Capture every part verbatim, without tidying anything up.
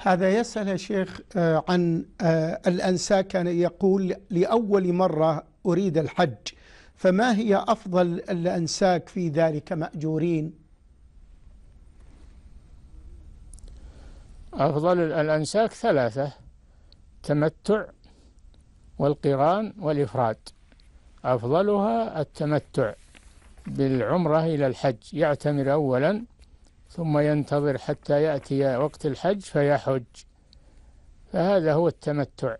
هذا يسأل يا شيخ آه، عن آه، الأنساك. كان يقول لأول مرة أريد الحج، فما هي أفضل الأنساك في ذلك مأجورين؟ أفضل الأنساك ثلاثة: التمتع والقران والإفراد. أفضلها التمتع بالعمرة إلى الحج، يعتمر أولا ثم ينتظر حتى يأتي وقت الحج فيحج، فهذا هو التمتع،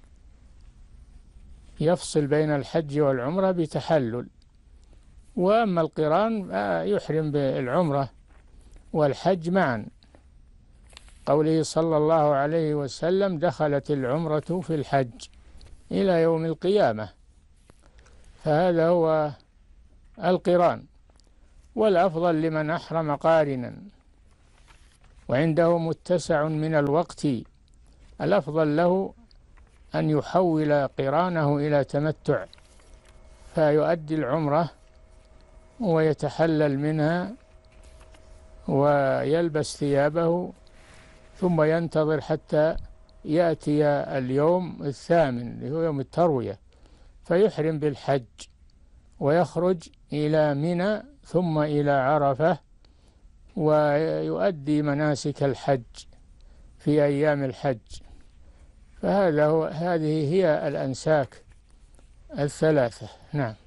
يفصل بين الحج والعمرة بتحلل. وأما القران يحرم بالعمرة والحج معا، قوله صلى الله عليه وسلم: دخلت العمرة في الحج إلى يوم القيامة، فهذا هو القران. والأفضل لمن أحرم قارنا وعنده متسع من الوقت، الأفضل له أن يحول قرانه إلى تمتع، فيؤدي العمرة ويتحلل منها ويلبس ثيابه، ثم ينتظر حتى يأتي اليوم الثامن اللي هو يوم التروية، فيحرم بالحج ويخرج إلى منى ثم إلى عرفة، ويؤدي مناسك الحج في أيام الحج. فهذا هو هذه هي الأنساك الثلاثة. نعم.